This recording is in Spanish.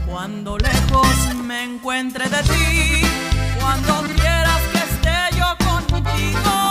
Cuando lejos me encuentre de ti, cuando quieras que esté yo contigo.